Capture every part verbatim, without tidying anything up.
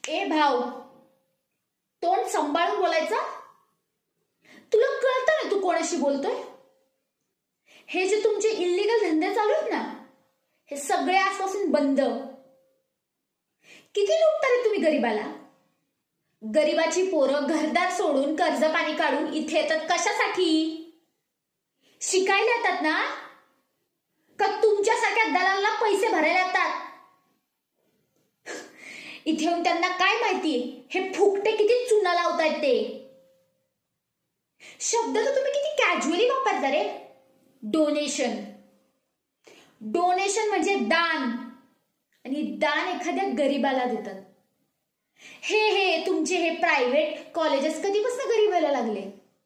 ए भाऊ, तोंड सांभाळून बोलायचा. तुला कळतं ना तू कोणाशी बोलतोय? हे जे तुमचे इल्लीगल धंदे चालू आहेत ना, हे सगळे आजपासून बंद. किती लुटता रे तुम्ही गरीबाला? गरीबाची पोरं घरदार सोडून कर्ज पाणी काढून इथे येतात कशासाठी? शिकायला येतात ना, का तुमच्यासारख्या दलालांना पैसे भरायला येतात? इथे येऊन त्यांना काय माहिती हे फुकटे किती चुना लावतायत ते. शब्द तर तुम्ही किती कॅज्युअली वापरता रे. डोनेशन. डोनेशन म्हणजे दान, आणि दान एखाद्या गरीबाला देतात. हे हे तुमचे हे प्रायव्हेट कॉलेजेस कधीपासून गरीब व्हायला लागले?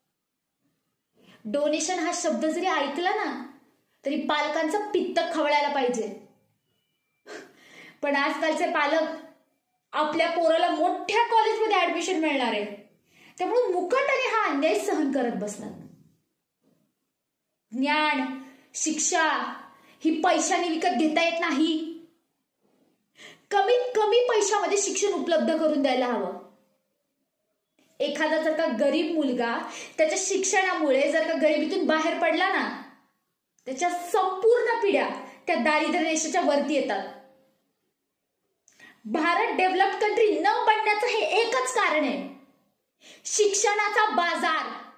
डोनेशन हा शब्द जरी ऐकला ना तरी पालकांचं पित्त खवळायला पाहिजे. पण आजकालचे पालक आपल्या पोराला मोठ्या कॉलेजमध्ये ऍडमिशन मिळणार आहे त्यामुळे मुकाट्याने हा अन्याय सहन करत बसतात. ज्ञान, शिक्षा ही पैशाने विकत घेता येत नाही. कमीत कमी पैशामध्ये शिक्षण उपलब्ध करून द्यायला हवं. एखादा जर का गरीब मुलगा त्याच्या शिक्षणामुळे जर का गरिबीतून बाहेर पडला ना, त्याच्या संपूर्ण पिढ्या त्या दारिद्र्य रेषेच्या वरती येतात. भारत डेव्हलप्ड कंट्री न बनण्याचं हे एकच कारण आहे, शिक्षणाचा बाजार.